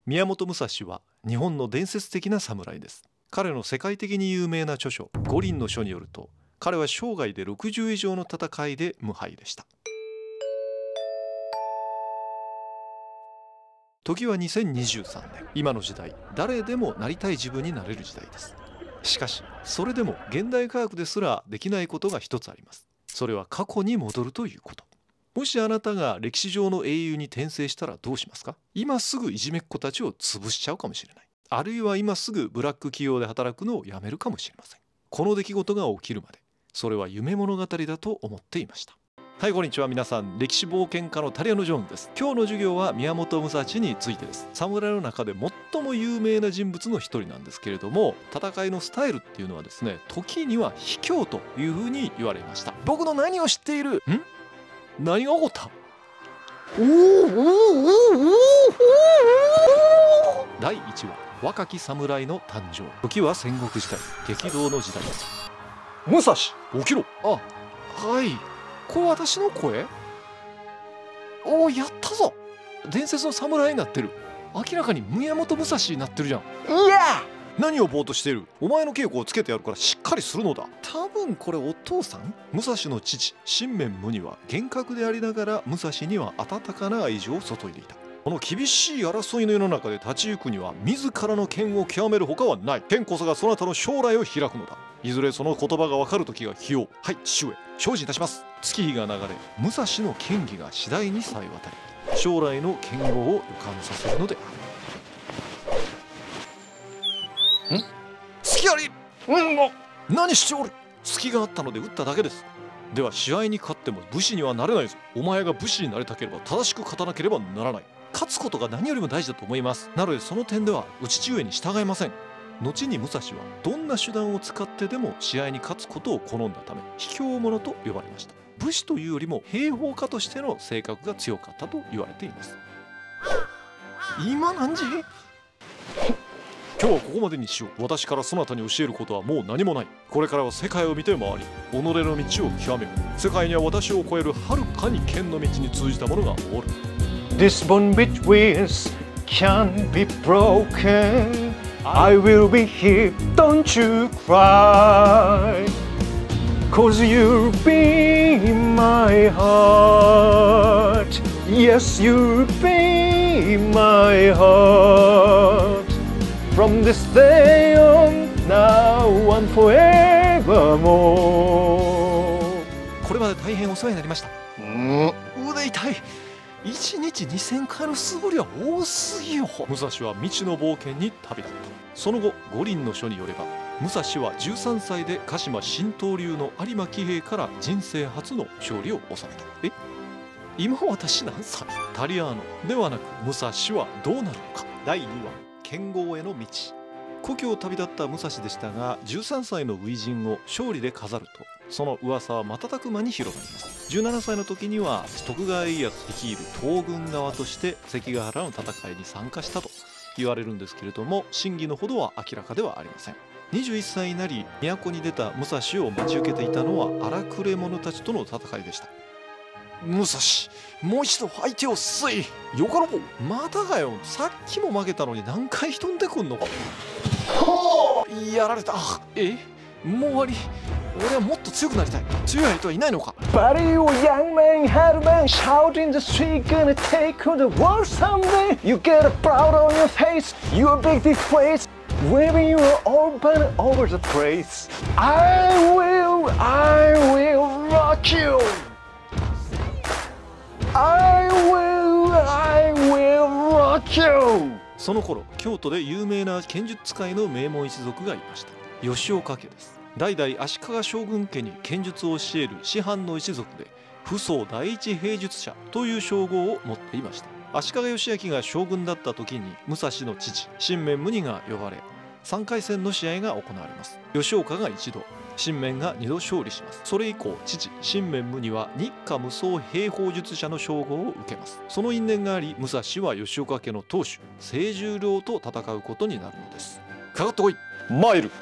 宮本武蔵は日本の伝説的な侍です。彼の世界的に有名な著書五輪の書によると、彼は生涯で60以上の戦いで無敗でした。時は2023年、今の時代、誰でもなりたい自分になれる時代です。しかしそれでも現代科学ですらできないことが一つあります。それは過去に戻るということ。もしあなたが歴史上の英雄に転生したらどうしますか？今すぐいじめっ子たちを潰しちゃうかもしれない。あるいは今すぐブラック企業で働くのをやめるかもしれません。この出来事が起きるまで、それは夢物語だと思っていました。はい、こんにちは。皆さん、歴史冒険家のタリアノ・ジョーンです。今日の授業は宮本武蔵についてです。侍の中で最も有名な人物の一人なんですけれども、戦いのスタイルっていうのはですね、時には卑怯というふうに言われました。僕の何を知っている？何が起こった？第1話、若き侍の誕生。時は戦国時代、激動の時代です。武蔵、起きろ。あ、はい。これ私の声？おお、やったぞ。伝説の侍になってる。明らかに宮本武蔵になってるじゃん。いや、何をぼーっとしている。お前の稽古をつけてやるからしっかりするのだ。多分これお父さん？武蔵の父信玄無二は厳格でありながら武蔵には温かな愛情を注いでいた。この厳しい争いの世の中で立ち行くには自らの剣を極めるほかはない。剣こそがそなたの将来を開くのだ。いずれその言葉が分かる時が来よう。はい、父上、精進いたします。月日が流れ、武蔵の剣技が次第にさえ渡り、将来の剣豪を予感させるのである。隙あり。何しておる。隙があったので撃っただけです。では試合に勝っても武士にはなれないぞ。お前が武士になりたければ正しく勝たなければならない。勝つことが何よりも大事だと思います。なのでその点ではお父上に従いません。後に武蔵はどんな手段を使ってでも試合に勝つことを好んだため、卑怯者と呼ばれました。武士というよりも兵法家としての性格が強かったと言われています。今何時？今日はここまでにしよう。私からそなたに教えることはもう何もない。これからは世界を見て回り、己の道を極めよう。世界には私を超えるはるかに剣の道に通じた者がおる。 This bond between us can't be broken. I will be here, don't you cry. Cause you'll be in my heart. Yes, you'll be in my heart. From this day on, now and forevermore. これまで大変お世話になりました。腕痛い。1日2000回の素振りは多すぎよ。武蔵は未知の冒険に旅立った。その後、五輪の書によれば、武蔵は13歳で鹿島新刀流の有馬喜兵衛から人生初の勝利を収めた。今私何歳？タリアーノではなく武蔵はどうなるのか。第2話、剣豪への道。故郷を旅立った武蔵でしたが、13歳の初陣を勝利で飾ると、その噂は瞬く間に広がります。17歳の時には徳川家康率いる東軍側として関ヶ原の戦いに参加したと言われるんですけれども、真偽のほどは明らかではありません。21歳になり都に出た武蔵を待ち受けていたのは荒くれ者たちとの戦いでした。武蔵、もう一度相手を据え。よかろう。またかよ。さっきも負けたのに何回飛んでくんのか。やられた。もう終わり。俺はもっと強くなりたい。強い相手はいないのか。 But you young man, hard man, shout in the street, gonna take on the world someday. You get a proud on your face, you a big disgrace, waving your old banner over the place. I will rock you. I will rock you. その頃、京都で有名な剣術使いの名門一族がいました。吉岡家です。代々足利将軍家に剣術を教える師範の一族で、父祖第一兵術者という称号を持っていました。足利義昭が将軍だった時に武蔵の父信玄無二が呼ばれ、3回戦の試合が行われます。吉岡が1度、信玄が2度勝利します。それ以降、父信玄無二は日華無双兵法術者の称号を受けます。その因縁があり、武蔵は吉岡家の当主清十郎と戦うことになるのです。かかってこい。参る。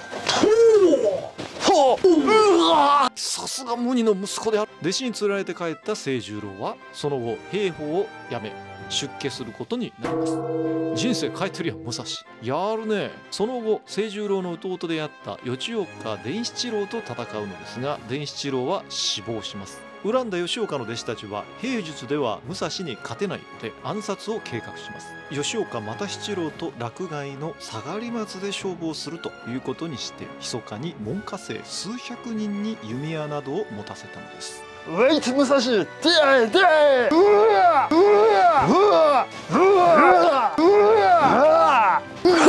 さすが無二の息子である。弟子に連れられて帰った清十郎はその後兵法をやめ、 出家することになります。人生変えてるやん武蔵、やるね。その後清十郎の弟であった吉岡伝七郎と戦うのですが、伝七郎は死亡します。恨んだ吉岡の弟子たちは兵術では武蔵に勝てないので暗殺を計画します。吉岡又七郎と洛外の下がり松で勝負をするということにして、密かに門下生数百人に弓矢などを持たせたのです。 ウェイト武蔵、出会え出会え、うわうわうわうわうわうわ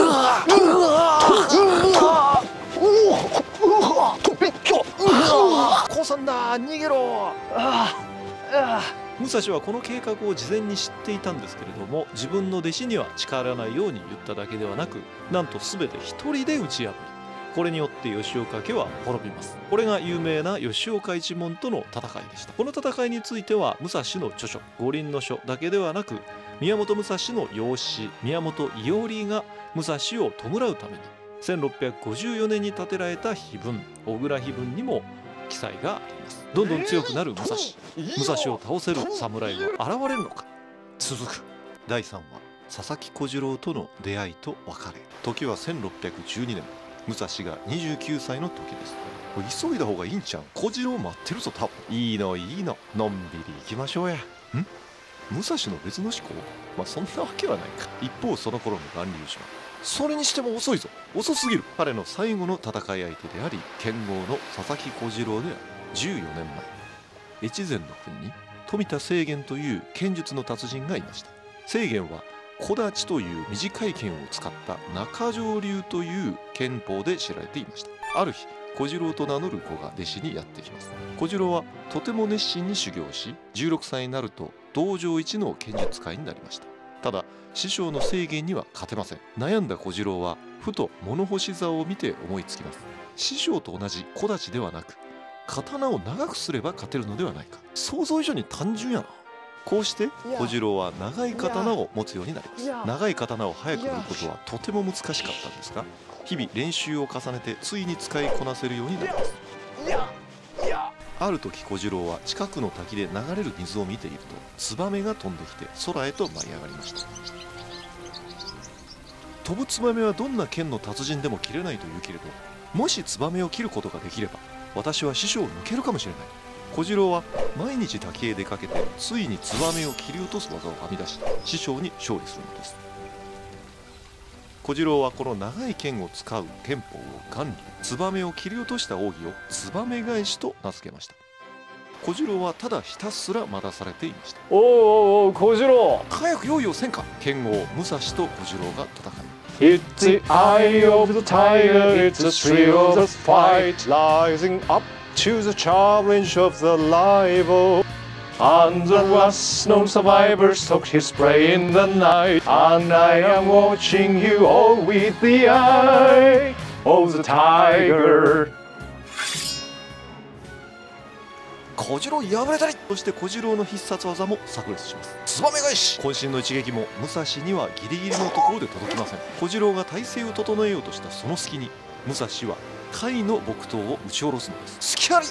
降参だ、逃げろ。武蔵はこの計画を事前に知っていたんですけれども、自分の弟子には誓わないように言っただけではなく、なんと全て一人で打ち破り、これによって吉岡家は滅びます。これが有名な吉岡一門との戦いでした。この戦いについては武蔵の著書五輪の書だけではなく、宮本武蔵の養子宮本伊織が武蔵を弔うために1654年に建てられた碑文小倉碑文にも記載があります。どんどん強くなる武蔵、武蔵を倒せる侍は現れるのか。続く第3話、佐々木小次郎との出会いと別れ。時は1612年、武蔵が29歳の時です。急いだ方がいいんちゃう、小次郎待ってるぞ多分。いいのいいの、のんびり行きましょうや。武蔵の別の思考、そんなわけはないか。一方その頃の巌流島、それにしても遅いぞ、遅すぎる。彼の最後の戦い相手であり剣豪の佐々木小次郎である。14年前、越前の国に富田清源という剣術の達人がいました。清源は小太刀という短い剣を使った中条流という剣法で知られていました。ある日、小次郎と名乗る子が弟子にやってきます。小次郎はとても熱心に修行し、16歳になると道場一の剣術家になりました。ただ師匠の清源には勝てません。悩んだ小次郎はふと物干し竿を見て思いつきます。師匠と同じ小太刀ではなく、刀を長くすれば勝てるのではないか。想像以上に単純やな。こうして小次郎は長い刀を持つようになります。長い刀を早く売ることはとても難しかったんですが、日々練習を重ねてついに使いこなせるようになります。ある時小次郎は近くの滝で流れる水を見ていると、ツバメが飛んできて空へと舞い上がりました。飛ぶツバメはどんな剣の達人でも切れないというけれど、もしツバメを切ることができれば私は師匠を抜けるかもしれない。小次郎は毎日滝へ出かけて、ついにツバメを切り落とす技を編み出し、師匠に勝利するのです。小次郎はこの長い剣を使う剣法を巌流、ツバメを切り落とした奥義をツバメ返しと名付けました。小次郎はただひたすら待たされていました。 おう小次郎、 早く用意をせんか。剣豪武蔵と小次郎が戦い、 It's the eye of the tiger, it's the thrill of the fight, rising up to the challenge of the rival. And the last known survivor stalked his prey in the night, and I am watching you all with the eye of the tiger. 小次郎破れたり。そして小次郎の必殺技も炸裂します。ツバメ返し。渾身の一撃も武蔵にはギリギリのところで届きません。小次郎が体勢を整えようとしたその隙に、武蔵は甲斐の木刀を打ち下ろすのです。隙あり。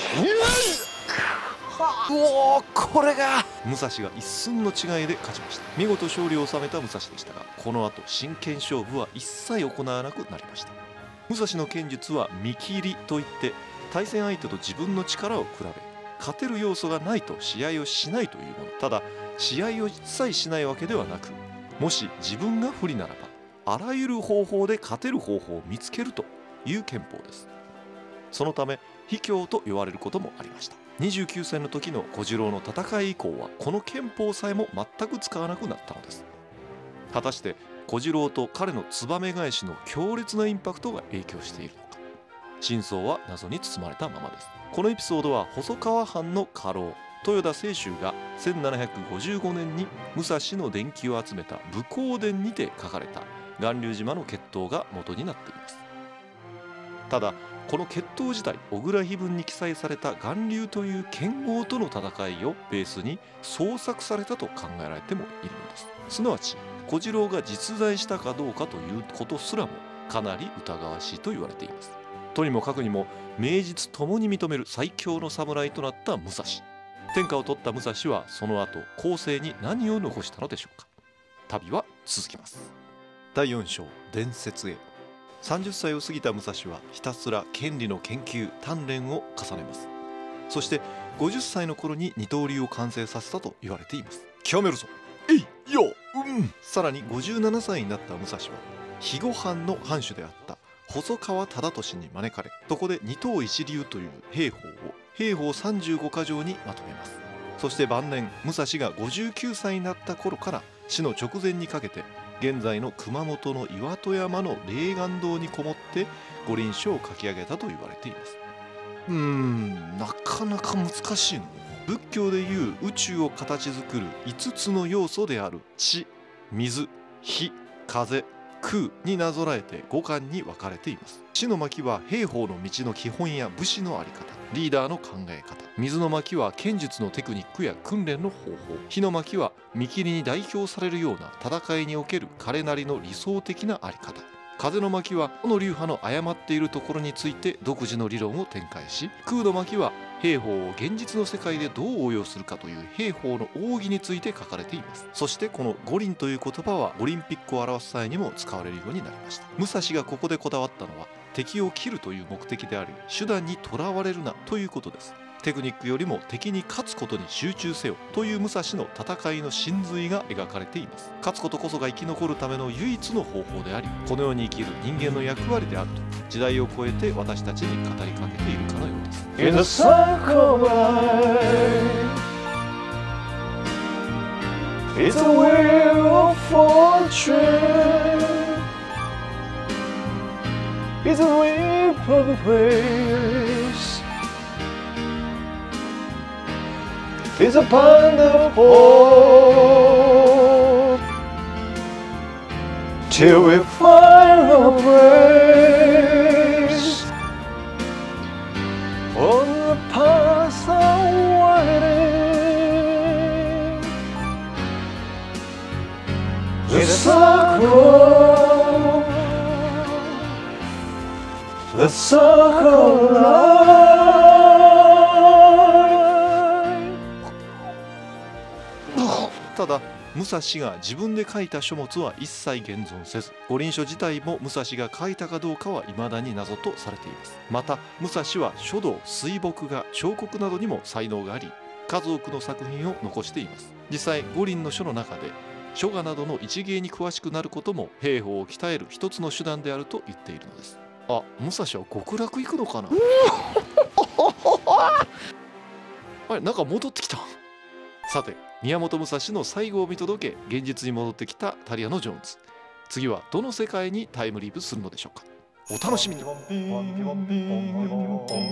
おお、これが武蔵が一寸の違いで勝ちました。見事勝利を収めた武蔵でしたが、この後真剣勝負は一切行わなくなりました。武蔵の剣術は見切りといって、対戦相手と自分の力を比べ、勝てる要素がないと試合をしないというもの。ただ試合を一切しないわけではなく、もし自分が不利ならばあらゆる方法で勝てる方法を見つけるという剣法です。そのため卑怯と言われることもありました。29歳の時の小次郎の戦い以降はこの剣法さえも全く使わなくなったのです。果たして小次郎と彼のツバメ返しの強烈なインパクトが影響しているのか、真相は謎に包まれたままです。このエピソードは細川藩の家老豊田清舟が1755年に武蔵の伝記を集めた武功伝にて書かれた巌流島の決闘が元になっています。ただこの決闘自体、小倉碑文に記載された巌流という剣豪との戦いをベースに創作されたと考えられてもいるのです。すなわち小次郎が実在したかどうかということすらもかなり疑わしいと言われています。とにもかくにも名実ともに認める最強の侍となった武蔵。 天下を取った武蔵はその後後世に何を残したのでしょうか。旅は続きます。第4章、伝説へ。30歳を過ぎた武蔵はひたすら権利の研究鍛錬を重ねます。そして50歳の頃に二刀流を完成させたと言われています。極めるぞ、えいよ、さらに57歳になった武蔵は肥後藩の藩主であった細川忠俊に招かれ、そこで二刀一流という兵法を兵法35か条にまとめます。そして晩年武蔵が59歳になった頃から死の直前にかけて現在の熊本の岩戸山の霊岩堂にこもって五輪書を書き上げたと言われています。なかなか難しいの。仏教でいう宇宙を形作る5つの要素である地、水、火、風、空になぞらえて5巻に分かれています。地の巻は兵法の道の基本や武士の在り方、リーダーの考え方。水の巻は剣術のテクニックや訓練の方法。火の巻は見切りに代表されるような戦いにおける彼なりの理想的な在り方。風の巻はこの流派の誤っているところについて独自の理論を展開し、空の巻は兵法を現実の世界でどう応用するかという兵法の奥義について書かれています。そしてこの五輪という言葉はオリンピックを表す際にも使われるようになりました。武蔵がここでこだわったのは敵を切るという目的であり、手段にとらわれるなということです。テクニックよりも敵に勝つことに集中せよという武蔵の戦いの真髄が描かれています。勝つことこそが生き残るための唯一の方法であり、この世に生きる人間の役割であると時代を超えて私たちに語りかけているかのようです。 In the circle of life, it's a wheel of fortune, it's a whip of the waves, it's a band of hope, till we find our place on the path I'm winding. The circle of life. ただ武蔵が自分で書いた書物は一切現存せず、五輪書自体も武蔵が書いたかどうかは未だに謎とされています。また武蔵は書道、水墨画、彫刻などにも才能があり、数多くの作品を残しています。実際五輪の書の中で書画などの一芸に詳しくなることも兵法を鍛える一つの手段であると言っているのです。あ、武蔵は極楽行くのかなあれ、なんか戻ってきた。さて、宮本武蔵の最後を見届け現実に戻ってきたタリアのジョーンズ。次はどの世界にタイムリープするのでしょうか。お楽しみに。